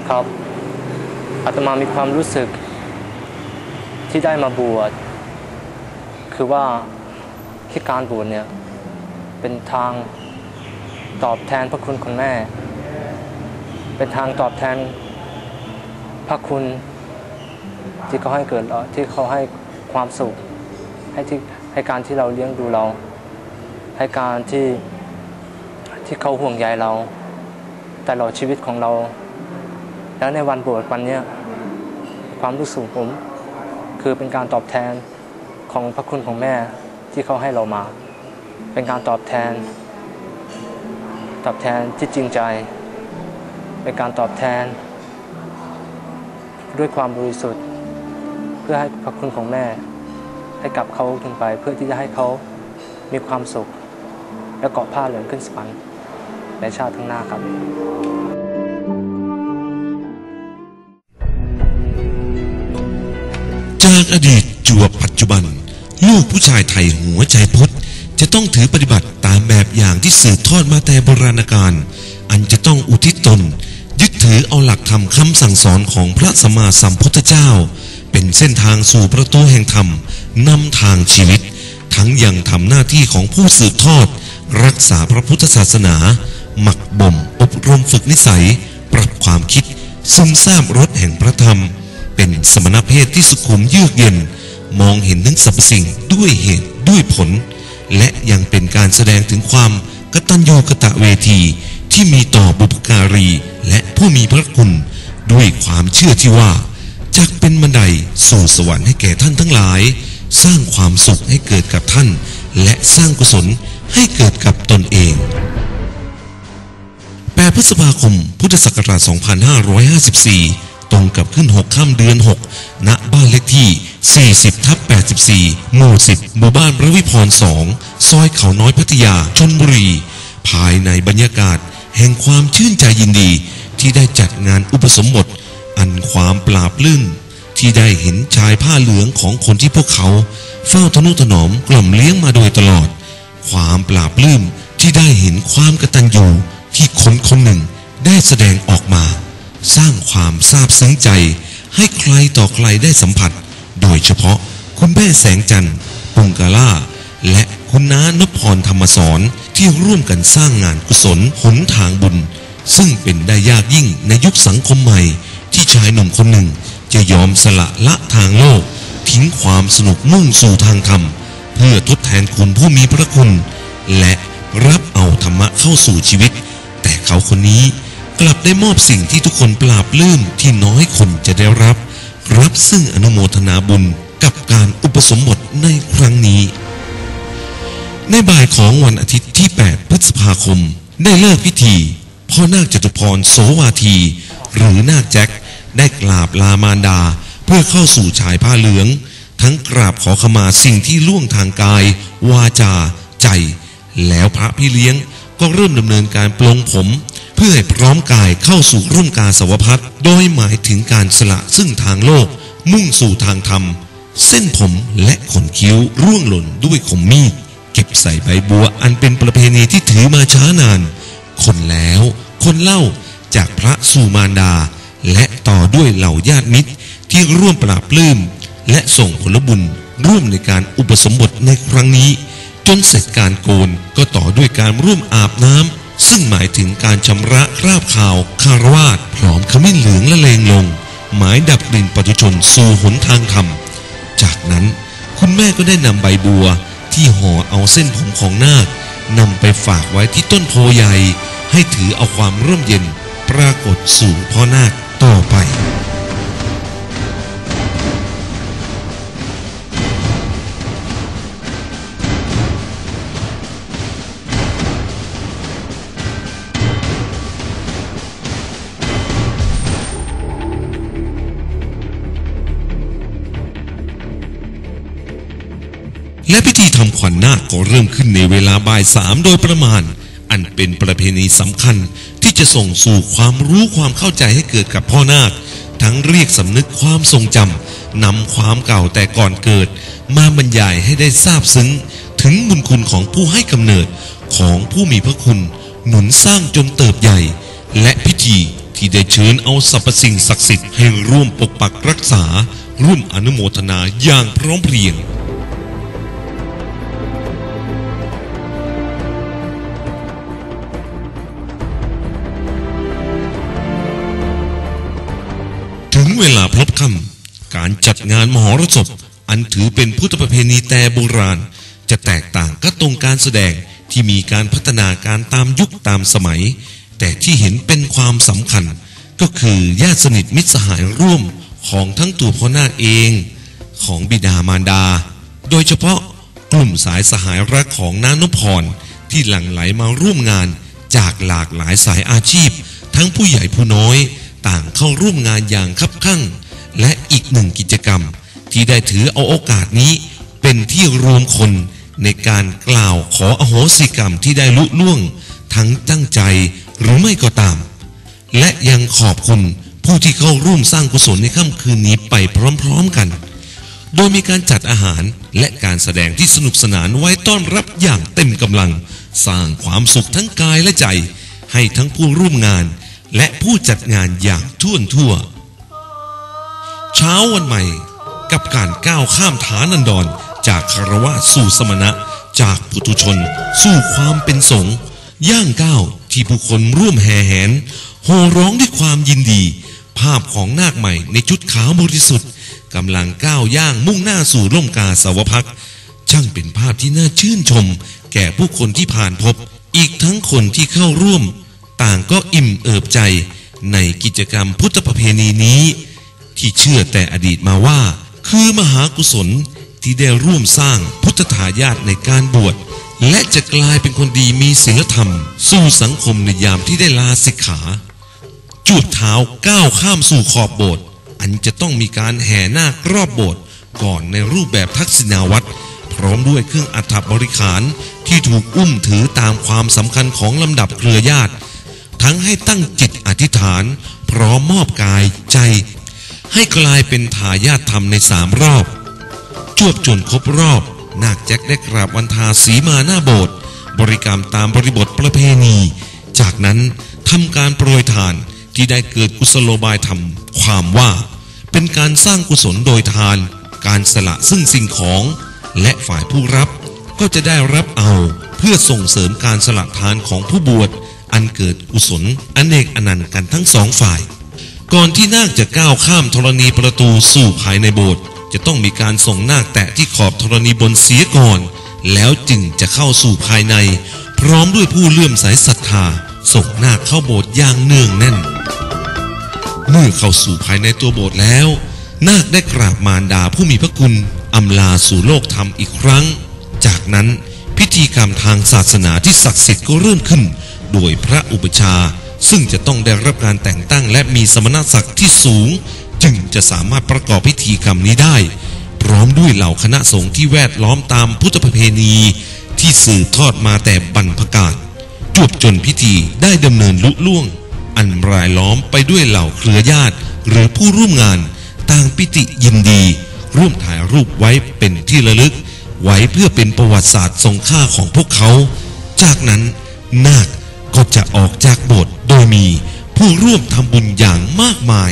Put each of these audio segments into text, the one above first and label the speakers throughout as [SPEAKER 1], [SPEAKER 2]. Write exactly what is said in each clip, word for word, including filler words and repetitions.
[SPEAKER 1] ครับอาตมามีความรู้สึกที่ได้มาบวชคือว่าที่การบวชเนี่ยเป็นทางตอบแทนพระคุณคุณแม่เป็นทางตอบแทนพระคุณที่เขาให้เกิดที่เขาให้ความสุขให้ที่ให้การที่เราเลี้ยงดูเราให้การที่ที่เขาห่วงใยเราตลอดชีวิตของเราแล้วในวันบวชวันนี้ความรู้สึกผมคือเป็นการตอบแทนของพระคุณของแม่ที่เขาให้เรามาเป็นการตอบแทนตอบแทนที่จริงใจเป็นการตอบแทนด้วยความบริสุทธิ์เพื่อให้พระคุณของแม่ให้กลับเขาถึงไปเพื่อที่จะให้เขามีความสุขและเกาะผ้าเหลืองขึ้นสวรรค์ในชาติข้างหน้าครับ
[SPEAKER 2] จากอดีตจวบปัจจุบันลูกผู้ชายไทยหัวใจพุทธจะต้องถือปฏิบัติตามแบบอย่างที่สืบทอดมาแต่โบราณกาลอันจะต้องอุทิศตนยึดถือเอาหลักธรรมคำสั่งสอนของพระสัมมาสัมพุทธเจ้าเป็นเส้นทางสู่ประตูแห่งธรรมนำทางชีวิตทั้งยังทำหน้าที่ของผู้สืบทอดรักษาพระพุทธศาสนาหมักบ่มอบรมฝึกนิสัยปรับความคิดซึมซาบรสแห่งพระธรรมเป็นสมณเพศที่สุขุมเยือกเย็นมองเห็นถึงสรรพสิ่งด้วยเหตุด้วยผลและยังเป็นการแสดงถึงความกตัญญูกตเวทีที่มีต่อบุพการีและผู้มีพระคุณด้วยความเชื่อที่ว่าจักเป็นบันไดสู่สวรรค์ให้แก่ท่านทั้งหลายสร้างความสุขให้เกิดกับท่านและสร้างกุศลให้เกิดกับตนเองแปดพฤษภาคมพุทธศักราชสองพันห้าร้อยห้าสิบสี่ตรงกับขึ้นหกค่ำเดือนหกณบ้านเลขที่ สี่สิบทับแปดสิบสี่ หมู่สิบหมู่บ้านระวิพรสองซอยเขาน้อยพัทยาชลบุรีภายในบรรยากาศแห่งความชื่นใจยินดีที่ได้จัดงานอุปสมบทอันความปราบปลื้มที่ได้เห็นชายผ้าเหลืองของคนที่พวกเขาเฝ้าทนุถนอมกล่อมเลี้ยงมาโดยตลอดความปราบปลื้มที่ได้เห็นความกตัญญูที่คนคนหนึ่งได้แสดงออกมาสร้างความซาบซึ้งใจให้ใครต่อใครได้สัมผัสโดยเฉพาะคุณแม่แสงจันทร์ปุงกาล่าและคุณน้านพพรธรรมสอนที่ร่วมกันสร้างงานกุศลหนทางบุญซึ่งเป็นได้ยากยิ่งในยุคสังคมใหม่ที่ชายหนุ่มคนหนึ่งจะยอมสละละทางโลกทิ้งความสนุกมุ่งสู่ทางธรรมเพื่อทดแทนคุณผู้มีพระคุณและรับเอาธรรมะเข้าสู่ชีวิตแต่เขาคนนี้กลับได้มอบสิ่งที่ทุกคนปราบปลื้มที่น้อยคนจะได้รับรับซึ่งอนุโมทนาบุญกับการอุปสมบทในครั้งนี้ในบ่ายของวันอาทิตย์ที่แปดพฤษภาคมได้เลิกพิธีพ่อนาคจตุพรโสวาทีหรือนาคแจ็คได้กราบลามารดาเพื่อเข้าสู่ชายผ้าเหลืองทั้งกราบขอขมาสิ่งที่ล่วงทางกายวาจาใจแล้วพระพี่เลี้ยงก็เริ่มดำเนินการปลงผมเพื่อให้พร้อมกายเข้าสู่ร่มกาสาวพัสโดยหมายถึงการสละซึ่งทางโลกมุ่งสู่ทางธรรมเส้นผมและขนคิ้วร่วงหล่นด้วยคมมีดเก็บใส่ใบบัวอันเป็นประเพณีที่ถือมาช้านานคนแล้วคนเล่าจากพระสู่มารดาและต่อด้วยเหล่าญาติมิตรที่ร่วมปราบปลื้มและส่งผลบุญร่วมในการอุปสมบทในครั้งนี้จนเสร็จการโกนก็ต่อด้วยการร่วมอาบน้ำซึ่งหมายถึงการชำระคราบขาวคารวาสพร้อมขมิ้นเหลืองละเลงลงหมายดับกลิ่นปุถุชนสู่หนทางธรรมจากนั้นคุณแม่ก็ได้นำใบบัวที่ห่อเอาเส้นผมของนาคนำไปฝากไว้ที่ต้นโพใหญ่ให้ถือเอาความร่มเย็นปรากฏสู่พ่อนาคต่อไป และพิธีทำขวัญนาคก็เริ่มขึ้นในเวลาบ่ายสามโดยประมาณอันเป็นประเพณีสำคัญที่จะส่งสู่ความรู้ความเข้าใจให้เกิดกับพ่อนาคทั้งเรียกสำนึกความทรงจำนำความเก่าแต่ก่อนเกิดมาบรรยายให้ได้ทราบซึ้งถึงบุญคุณของผู้ให้กำเนิดของผู้มีพระคุณหนุนสร้างจนเติบใหญ่และพิธีที่ได้เชิญเอาสรรพสิ่งศักดิ์สิทธิ์ให้ร่วมปกปักรักษาร่วมอนุโมทนาอย่างพร้อมเพรียงถึงเวลาพลบค่ำการจัดงานมหรสพอันถือเป็นพุทธประเพณีแต่โบราณจะแตกต่างก็ตรงการแสดงที่มีการพัฒนาการตามยุคตามสมัยแต่ที่เห็นเป็นความสำคัญก็คือญาติสนิทมิตรสหายร่วมของทั้งตัวพ่อนาคเองของบิดามารดาโดยเฉพาะกลุ่มสายสหายรักของน้านุพรที่หลั่งไหลมาร่วมงานจากหลากหลายสายอาชีพทั้งผู้ใหญ่ผู้น้อยต่างเข้าร่วมงานอย่างคับคั่งและอีกหนึ่งกิจกรรมที่ได้ถือเอาโอกาสนี้เป็นที่รวมคนในการกล่าวขออโหสิกรรมที่ได้ลุล่วงทั้งตั้งใจหรือไม่ก็ตามและยังขอบคุณผู้ที่เข้าร่วมสร้างกุศลในค่ำคืนนี้ไปพร้อมๆกันโดยมีการจัดอาหารและการแสดงที่สนุกสนานไว้ต้อนรับอย่างเต็มกำลังสร้างความสุขทั้งกายและใจให้ทั้งผู้ร่วมงานและผู้จัดงานอย่างท่วนทั่วเช้าวันใหม่กับการก้าวข้ามฐานันดรจากคารวะสู่สมณะจากปุถุชนสู่ความเป็นสงฆ์ย่างก้าวที่ผู้คนร่วมแห่แหนโห่ร้องด้วยความยินดีภาพของนาคใหม่ในชุดขาวบริสุทธิ์กำลังก้าวย่างมุ่งหน้าสู่ร่มกาสาวพักตร์ช่างเป็นภาพที่น่าชื่นชมแก่ผู้คนที่ผ่านพบอีกทั้งคนที่เข้าร่วมต่างก็อิ่มเอิบใจในกิจกรรมพุทธประเพณีนี้ที่เชื่อแต่อดีตมาว่าคือมหากุศลที่ได้ร่วมสร้างพุทธทายาทในการบวชและจะกลายเป็นคนดีมีศีลธรรมสู่สังคมในยามที่ได้ลาสิกขาจูบเท้าก้าวข้ามสู่ขอบโบสถ์อันจะต้องมีการแห่นาครอบโบสถ์ก่อนในรูปแบบทักษิณาวัตรพร้อมด้วยเครื่องอัฐบริขารที่ถูกอุ้มถือตามความสำคัญของลำดับเครือญาติทั้งให้ตั้งจิตอธิษฐานพร้อมมอบกายใจให้กลายเป็นทายาทธรรมในสามรอบจวบจนครบรอบนาคแจ็คได้กราบวันทาสีมาหน้าโบสถ์บริกรรมตามบริบทประเพณีจากนั้นทำการโปรยทานที่ได้เกิดกุศโลบายธรรมความว่าเป็นการสร้างกุศลโดยทานการสละซึ่งสิ่งของและฝ่ายผู้รับก็จะได้รับเอาเพื่อส่งเสริมการสละทานของผู้บวชอันเกิดกุศลอเนกอนันต์กันทั้งสองฝ่ายก่อนที่นาคจะก้าวข้ามธรณีประตูสู่ภายในโบสถ์จะต้องมีการส่งนาคแตะที่ขอบธรณีบนเสียก่อนแล้วจึงจะเข้าสู่ภายในพร้อมด้วยผู้เลื่อมใสศรัทธาส่งนาคเข้าโบสถ์อย่างเนืองแน่นเมื่อเข้าสู่ภายในตัวโบสถ์แล้วนาคได้กราบมารดาผู้มีพระคุณอำลาสู่โลกธรรมอีกครั้งจากนั้นพิธีกรรมทางศาสนาที่ศักดิ์สิทธิ์ก็เริ่มขึ้นโดยพระอุปชาซึ่งจะต้องได้รับการแต่งตั้งและมีสมณศักดิ์ที่สูงจึงจะสามารถประกอบพิธีกรรมนี้ได้พร้อมด้วยเหล่าคณะสงฆ์ที่แวดล้อมตามพุทธประเพณีที่สืบทอดมาแต่บรรพกาลจวบจนพิธีได้ดำเนินลุล่วงอันรายล้อมไปด้วยเหล่าเครือญาติหรือผู้ร่วมงานต่างปิติยินดีร่วมถ่ายรูปไว้เป็นที่ระลึกไว้เพื่อเป็นประวัติศาสตร์ทรงค่าของพวกเขาจากนั้นนาคก็จะออกจากโบสถ์โดยมีผู้ร่วมทำบุญอย่างมากมาย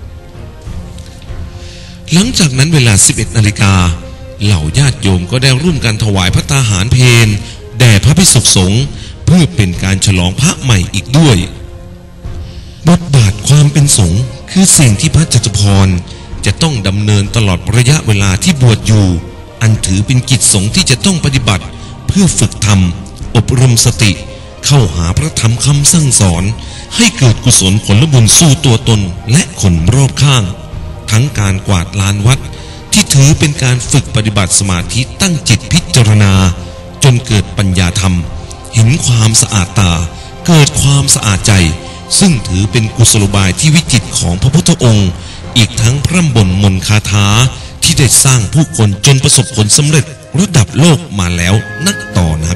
[SPEAKER 2] หลังจากนั้นเวลา สิบเอ็ดนาฬิกาเหล่าญาติโยมก็ได้ร่วมกันถวายพระตาหารเพลแด่พระภิกษุสงฆ์เพื่อเป็นการฉลองพระใหม่อีกด้วยบทบาทความเป็นสงฆ์คือสิ่งที่พระจตุพรจะต้องดำเนินตลอดระยะเวลาที่บวชอยู่อันถือเป็นกิจสงฆ์ที่จะต้องปฏิบัติเพื่อฝึกธรรมอบรมสติเข้าหาพระธรรมคำสั่งสอนให้เกิดกุศลผลบุญสู่ตัวตนและคนรอบข้างทั้งการกวาดลานวัดที่ถือเป็นการฝึกปฏิบัติสมาธิตั้งจิตพิจารณาจนเกิดปัญญาธรรมเห็นความสะอาดตาเกิดความสะอาดใจซึ่งถือเป็นกุศโลบายที่วิจิตรของพระพุทธองค์อีกทั้งพร่ำบ่นมนต์คาถาที่ได้สร้างผู้คนจนประสบผลสำเร็จระดับโลกมาแล้วนักต่อนัก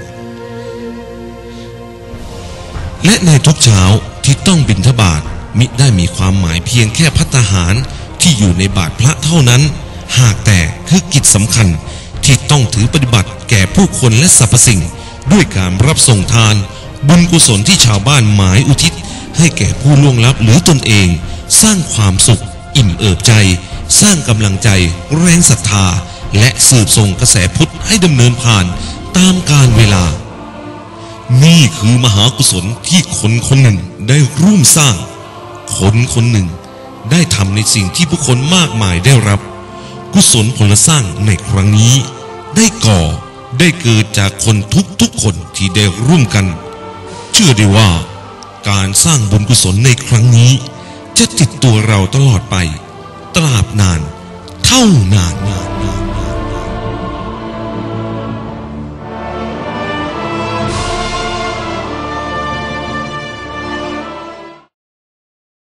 [SPEAKER 2] และในทุกเช้าที่ต้องบิณฑบาตมิได้มีความหมายเพียงแค่ภัตตาหารที่อยู่ในบาตรพระเท่านั้นหากแต่คือกิจสำคัญที่ต้องถือปฏิบัติแก่ผู้คนและสรรพสิ่งด้วยการรับส่งทานบุญกุศลที่ชาวบ้านหมายอุทิศให้แก่ผู้ล่วงลับหรือตนเองสร้างความสุขอิ่มเอิบใจสร้างกำลังใจแรงศรัทธาและสืบส่งกระแสพุทธให้ดำเนินผ่านตามกาลเวลานี่คือมหากุศลที่คนคนหนึ่งได้ร่วมสร้างคนคนหนึ่งได้ทำในสิ่งที่ผู้คนมากมายได้รับกุศลผลสร้างในครั้งนี้ได้ก่อได้เกิดจากคนทุกๆคนที่ได้ร่วมกันเชื่อได้ว่าการสร้างบุญกุศลในครั้งนี้จะติดตัวเราตลอดไปตราบนานเท่านาน